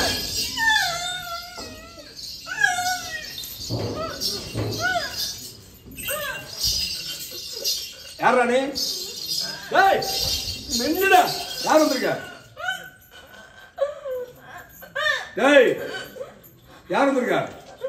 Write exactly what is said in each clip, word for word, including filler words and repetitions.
யாரா நீ? டேய் மென்னுடா. யார் வந்திருக்க? டேய் யார் வந்திருக்க?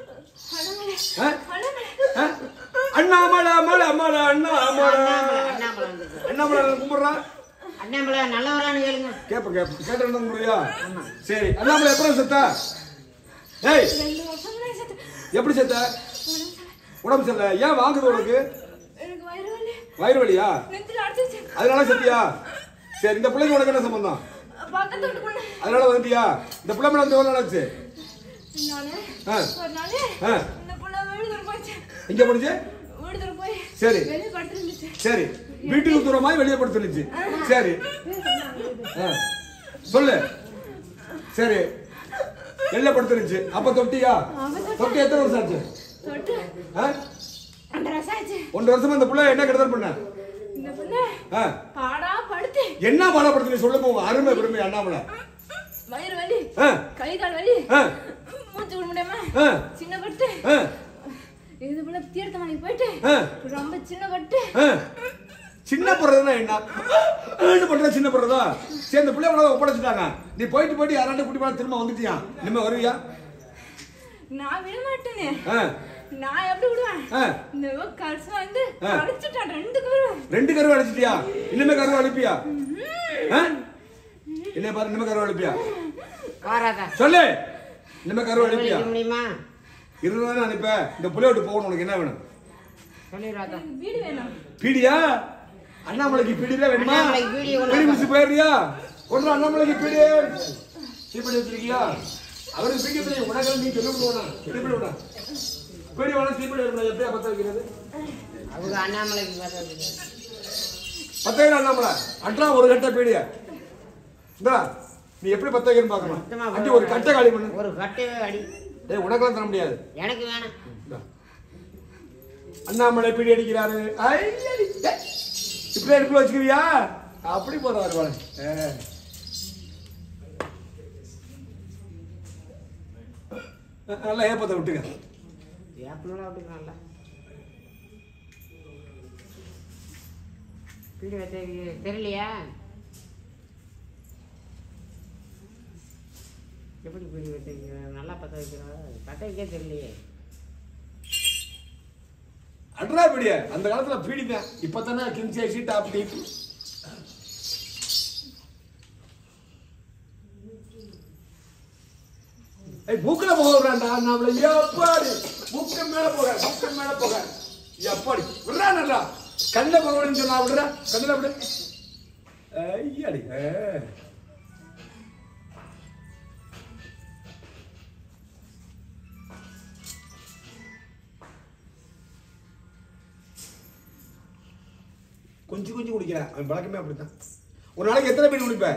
அண்ணாமலை மலை மலை அண்ணாமலை அண்ணாமலை கும்பிடுறா. அண்ணாமலை நல்லவரான்னு கேளுங்க. கேப்ப கேப்ப கேட்ட முடியா? சரி அண்ணாமலை எப்பறம் செத்தா? டேய் எப்படி செத்த? உடம்பு சரியில்லை. ஏன் வாங்குது உனக்கு? வயிறு வலியா? அதனால செத்தியா? சரி இந்த பிள்ளைக்கு உனக்கு என்ன சம்பந்தம்? அதனால வந்துட்டியா? இந்த பிள்ளை மேல வந்து எவ்வளவு நாளாச்சு? எங்க போனுச்சு? சரி சரி வீட்டுக்கு தூரமாய் வெளியே படுத்துருச்சு. சரி சொல்லு. சரி வெளியே படுத்துருச்சு. அப்ப தொட்டியா? தொட்டி எத்தனை வருஷம் ஆச்சு? ஒன்றரை வருஷமா இந்த புள்ள என்ன கெடுதல் பண்ண? என்ன பாடப்படுத்து சொல்லு போங்க. அருமை பெருமை அண்ணாமலை. வயிறு வலி, கை கால் வலி, மூச்சு விட முடியாம சின்ன பட்டு இது போல தீர்த்தமணி போயிட்டு ரொம்ப சின்ன பட்டு. சின்ன படுறதுன்னா என்ன பண்ற? சின்ன படுறதா? சரி இந்த பிள்ளை உலக ஒப்படைச்சிட்டாங்க. நீ போயிட்டு போயிட்டு யாராண்ட குட்டி பாட திரும்ப வந்துட்டியா? இனிமே வருவியா? நான் விட மாட்டேனே. நான் எப்படி விடுவேன்? இந்த கருசு வந்து அடிச்சிட்டான். ரெண்டு கரு ரெண்டு கரு அடிச்சிட்டியா? இனிமே கரு அடிப்பியா? என்ன பாரு இனிமே கரு அடிப்பியா? சொல்லு. இனிமே கரு அடிப்பியா? முடியுமா? இருபதாயிரம் அனுப்ப. இந்த புள்ளைய விட்டு போகணும். உனக்கு என்ன வேணும்? வீடு வேணும். பீடியா? அண்ணாமலைக்கு பீடியா வேணுமா? பீடி மிஸ் போயிடுறியா? ஒன்று அண்ணாமலைக்கு பீடி சீப்படி வச்சிருக்கியா? அவருக்கு பீடி தெரியும். உனக்கு நீ சொல்ல விடுவானா? எப்படி விடா? பீடி வேணா சீப்படி வேணும். எப்படியா பத்த வைக்கிறது? அவங்க அண்ணாமலைக்கு பத்த வைக்கிற அண்ணாமலை அன்றா ஒரு கட்ட பீடியா இந்தா நீ எப்படி பத்த வைக்கணும் பார்க்கணும். அடி ஒரு கட்டை காலி பண்ணு. ஒரு கட்டையே அடி. டேய் உனக்கெல்லாம் தர முடியாது. எனக்கு வேணும். அண்ணாமலை பீடி அடிக்கிறாரு. இப்படி எடுப்பு வச்சுக்கிறியா? அப்படி போறாரு வாழ. நல்லா ஏப்பத்தை விட்டுக்க. ஏப்பலாம் விட்டுக்கலாம்ல. பீடி வச்சு தெரியலையா? எப்படி பீடி வச்சு நல்லா பற்ற வைக்கிறோம்? பற்ற வைக்க தெரியலையே. அட்ரா பீடிய அந்த காலத்துல பீடி தான். இப்ப தானே கிங்ஸ் ஐசி டாப் டீப். ஏய் மூக்குல போக விடுறான்டா நம்மள. எப்பாடி மூக்கு மேல போக மூக்கு மேல போக எப்பாடி விடுறானடா. கண்ண போகணும்னு சொன்னா விடுறா. கண்ணல விடு. ஐயாடி கொஞ்சம் கொஞ்சம் குடிக்கிறேன். அவன் பழக்கமே அப்படித்தான். ஒரு நாளைக்கு எத்தனை பீடி குடிப்ப?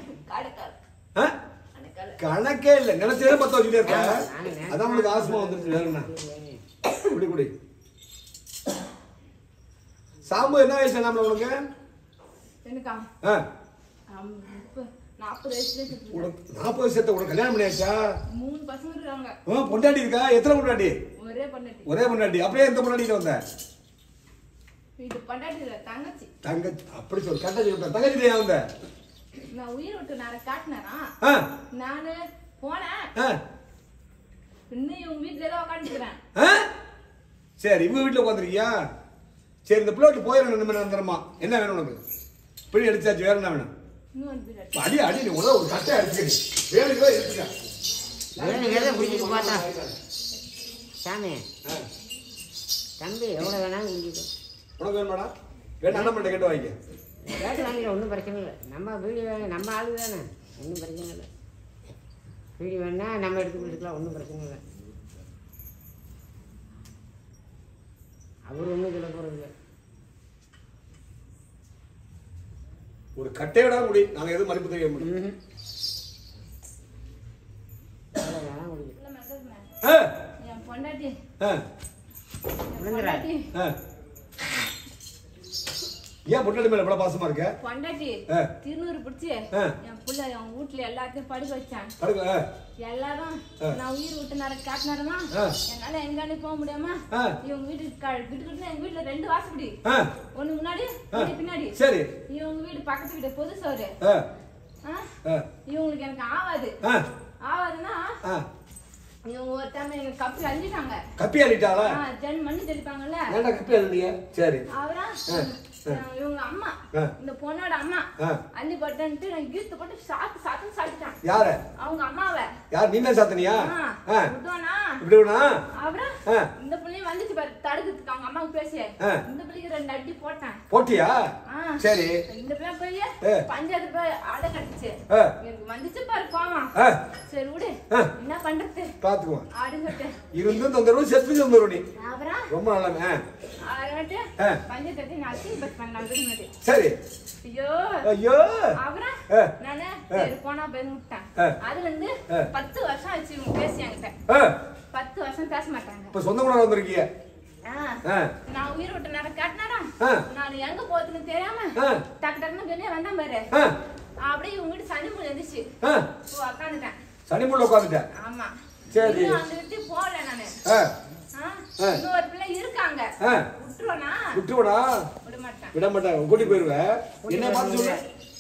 கணக்கே இல்ல. நினைச்சே பத்த வச்சுட்டே இருக்க. அதான் உங்களுக்கு ஆஸ்மா வந்துருச்சு. வேற என்ன? குடி குடி. சாம்பு என்ன வயசு நம்மள உனக்கு? எனக்கா? நாற்பது வயசுல நாற்பது வயசு உனக்கு கல்யாணம் பண்ணியாச்சா? மூணு பசங்க இருக்காங்க. பொண்டாட்டி இருக்கா? எத்தனை பொண்டாட்டி? ஒரே பொண்டாட்டி. ஒரே பொண்டாட்டி. அப்படியே எந்த பொண்டாட்டிட்டு வந்த? இது பொண்டாட்டி இல்ல தங்கச்சி. தங்கச்சி அப்படி சொல்லு. கட்டச்சி விட்ட தங்கச்சி ஏன் வந்த? நான் உயிர் விட்டு நேர காட்டினேனா? நானு போனேன். இன்னும் இவங்க வீட்டுல தான் உட்காந்துக்கிறேன். சரி இவங்க வீட்டுல உட்காந்துருக்கியா? சரி இந்த பிள்ளை போயிடணும். நம்ம நந்தரமா என்ன வேணும் உனக்கு? பிடி அடிச்சாச்சு. வேற என்ன வேணும்? அடி அடி நீ உள்ள ஒரு கட்டை அடிச்சு வேணுங்களா எடுத்துக்க. பிடிச்சிட்டு பார்த்தா சாமி தம்பி எவ்வளோ வேணாலும் குடிக்கும். உனக்கு வேணுமாடா? வேணும் அண்ணன் பண்ண கேட்டு வாங்கிக்க. கேட்டு வாங்கிக்க. ஒன்றும் பிரச்சனை இல்லை. நம்ம வீடு நம்ம ஆளு தானே. ஒன்றும் பிரச்சனை இல்லை. வீடு வேணா நம்ம எடுத்து கொடுத்துக்கலாம். ஒன்றும் பிரச்சனை இல்லை. அவர் ஒன்றும் சொல்ல போகிறது இல்லை. ஒரு கட்டையோட முடி. நாங்கள் எதுவும் மதிப்பு தெரிய முடியும். ஏன் பொண்டாட்டி மேல இவ்வளவு பாசமா இருக்க? பொண்டாட்டி திருநூறு பிடிச்சி என் புள்ள என் வீட்டுல எல்லாத்தையும் படுக்க வச்சான். படுக்க எல்லாரும் நான் உயிர் விட்டு நேரம் காட்டினாருமா என்னால எங்கானே போக முடியாம இவங்க வீட்டுக்கு வீட்டுக்கு எங்க வீட்டுல ரெண்டு வாசப்படி ஒண்ணு முன்னாடி பின்னாடி. சரி. இவங்க வீடு பக்கத்து வீடு பொது சோறு. இவங்களுக்கு எனக்கு ஆவாது ஆவாதுன்னா இவங்க ஒரு டைம் எங்க கப்பி அள்ளிட்டாங்க. கப்பி அள்ளிட்டாளா? ஜன் மண்ணு தெளிப்பாங்கல்ல. ஏன்டா கப்பி அள்ளிய? சரி. அவரா இவங்க அம்மா இந்த பொண்ணோட அம்மா அள்ளி போட்டுட்டு நான் கீத்து போட்டு சாத்து சாத்து சாத்திட்டான். யாரு? அவங்க அம்மாவை. யார்? நீ தான் சாத்தனியா? விடுவானா? விடுவானா? அவரா இந்த புள்ளைய வந்துச்சு பாரு தடுக்கிறதுக்கு அவங்க அம்மாவுக்கு பேசி இந்த புள்ளைக்கு ரெண்டு அடி போட்டேன். போட்டியா? சரி. இந்த பிள்ளை போய் பஞ்சாயத்து போய் அட கட்டுச்சு. எனக்கு வந்துச்சு பாரு கோவம். சரி விடு என்ன பண்றது பாத்துக்குவோம் அப்படின்னு சொல்லிட்டு இருந்தும் தொந்தரவு செத்து தொந்தரவு நீ. அவரா ரொம்ப நல்லமே. அவர்கிட்ட பஞ்சாயத்து நாச்சி பஸ் பண்ணலாம் விடுனது. சரி. ஐயோ ஐயோ அவரா நானே சரி போனா போய் விட்டேன். அதுல இருந்து பத்து வருஷம் ஆச்சு இவங்க பேசி என்கிட்ட. பத்து வருஷம் பேச மாட்டாங்க. இப்ப சொந்த கூட வந்திருக்கீங்க. நான் உயிர் விட்டு நேரம் காட்டினாரா நான் எங்க போறதுன்னு தெரியாம டக்கு டக்குன்னு வெளியே வந்தேன் பாரு. அப்படியே இவங்க வீட்டு சனி மூணு இருந்துச்சு உட்காந்துட்டேன். சனி மூணு உட்காந்துட்டேன். ஆமா. சரி. அந்த விட்டு போல நானு இன்னொரு பிள்ளை இருக்காங்க. விட்டுருவனா? விட்டுருவனா? விட மாட்டேன். விட மாட்டேன். கூட்டி போயிருவேன். என்ன பார்த்து சொல்லு.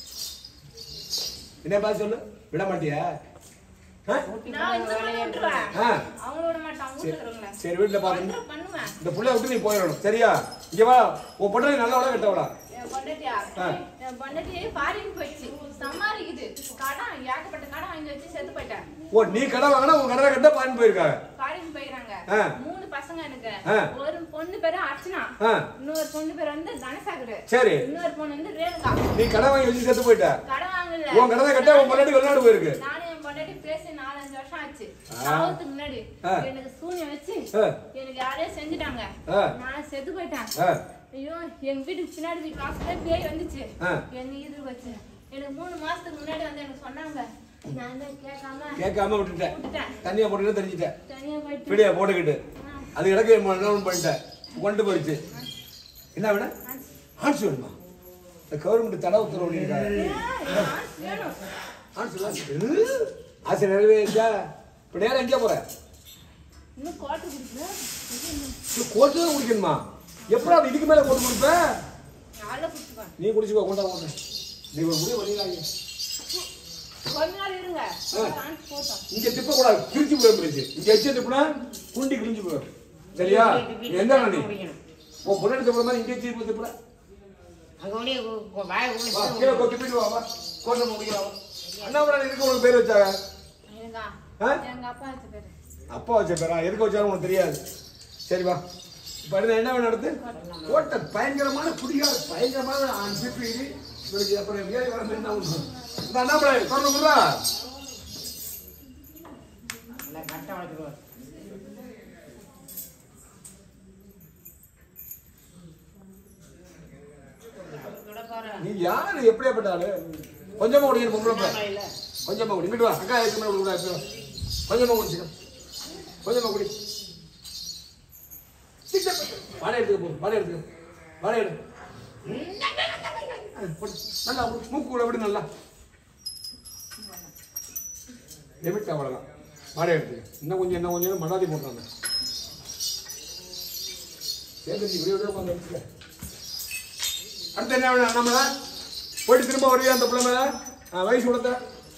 என்ன பார்த்து சொல்லு. விட மாட்டியா? சரி வீட்டுல பாருங்க. இந்த புள்ளைய விட்டு நீ போயிடணும். சரியா? இங்க வா. உன் பொண்ணு நல்லவளா கெட்டவளா? ஓ நீ கடை வாங்கினா உன் கடை கட்ட பாரின் போயிருக்காங்க. பாரின் போயிறாங்க. மூணு பசங்க எனக்கு. ஒரு பொண்ணு பேரு அர்ச்சனா. இன்னொரு பொண்ணு பேரு வந்து தனசாகர். சரி. இன்னொரு பொண்ணு வந்து ரேணுகா. நீ கடை வாங்கி வச்சு செத்து போயிட்ட. கடை வாங்கல. உன் கடை கட்ட உன் பொண்டாட்டி வெளிநாடு போயிருக்கு. நானே என் பொண்டாட்டி பேசி நாலு அஞ்சு வருஷம் ஆச்சு. சாவுத்துக்கு முன்னாடி எனக்கு சூனியம் வச்சு எனக்கு யாரையும் செஞ்சுட்டாங்க. நான் செத்து போயிட்டேன். ஐயோ எங்க வீட்டுக்கு பின்னாடி வீட்டு வாசல்ல பேய் வந்துச்சு. என்ன இது வச்சு எனக்கு மூணு மாசத்துக்கு முன்னாடி வந்து எனக்கு சொன்னாங்க. நான் கேட்காம கேட்காம விட்டுட்டேன். தனியா போட்டு தெரிஞ்சிட்டேன். தனியா போயிட்டு பிடியா போட்டுக்கிட்டு அது இடக்கு என்ன பண்ணிட்டேன். கொண்டு போயிடுச்சு. என்ன வேணும்? ஆட்சி வேணுமா? இந்த கவர்மெண்ட் தடை உத்தரவு பண்ணிருக்காங்க. ஆசை நிறைவேறிச்சா? இப்ப நேரம் எங்கே போற? இன்னும் கோட்டை குடிக்கணும். கோட்டு தான் குடிக்கணுமா? எப்படா இதுக்கு மேல கோட்டு குடிப்ப? நீ குடிச்சுக்கோ. கொண்டா கொண்டா நீ ஒரு முடிவு பண்ணிடலாங்க. இங்க திப்ப கூட கிழிச்சு போயிடுச்சு. இங்க எச்சு திப்புனா குண்டி கிழிஞ்சு போயிடும். சரியா? எந்த நீ உன் பொண்ணு திப்புற மாதிரி இங்க எச்சு திப்புற கீழே திப்பிட்டு வா. கோட்டை முடிக்கலாம். அண்ணாமலை எதுக்கு உனக்கு பேர் வச்சாங்க? அப்பா வச்ச பேரா? எதுக்கு வச்சாலும் உனக்கு தெரியாது. சரிவா இப்ப என்ன வேணும் நடத்து? கோட்டை பயங்கரமான குடிகார பயங்கரமான அப்புறம் வேலை வர என்ன ஒண்ணு அண்ணாமலை சொல்லுங்களா? நீ யாரு எப்படியாப்பட்டாரு? கொஞ்சமா குடிக்கணும். பொம்பளை கொஞ்சமா குடி. இங்கிட்டு வா. அக்கா இருக்கு மேல கூட கொஞ்சமா குடிச்சுக்க. கொஞ்சமா குடி. வாடகை எடுத்துக்க போ. வாடகை எடுத்துக்க. வாடகை எடு. நல்லா மூக்கு கூட விடு. நல்லா லிமிட் அவ்வளோதான். வாடகை எடுத்துக்க. இன்னும் கொஞ்சம் என்ன கொஞ்சம் மடாதி போட்டாங்க. சேர்த்து இப்படி விட உட்காந்து எடுத்துக்க. அடுத்து என்ன வேணும்? அண்ணாமலை போயிட்டு திரும்ப வருவியா? அந்த பிள்ளை மேல வயசு கொடுத்த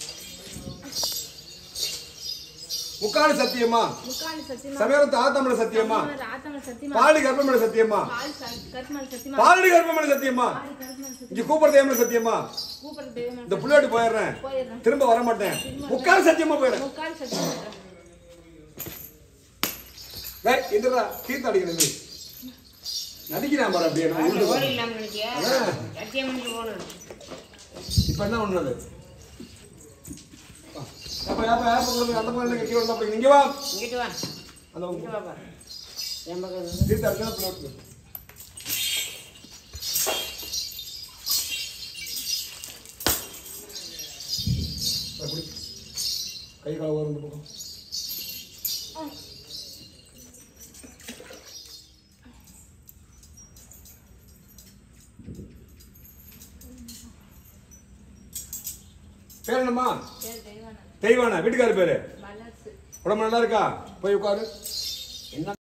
முக்காடு சத்தியமா? சமயத்து ஆத்தமிழ சத்தியமா? பாலடி கர்ப்பமேல சத்தியமா? பாலடி கர்ப்பமேல சத்தியமா? இங்க கூப்பிடுறது ஏமல சத்தியமா? இந்த புள்ளாடி போயிடுறேன். திரும்ப வர மாட்டேன். முக்காடு சத்தியமா போயிடுறேன். இதுடா தீர்த்து அடிக்கிறது நடிக்கிறான் பாரு. அப்படியே இப்ப என்ன ஒண்ணு அப்ப அப்ப அப்ப அந்த மாதிரி கீழ வந்தா நீங்க வா. இங்க வா. அந்த இங்க வா பா. என் பக்கம் தீர்த்து அடிச்சா பிளோட். அப்படி கை கால் வரும் இந்த பக்கம். பேர் என்னம்மா? பேர் தெய்வானா. தெய்வானா. வீட்டுக்கார பேரு? மலர்சு. உடம்பு நல்லா இருக்கா? போய் உட்காரு. என்ன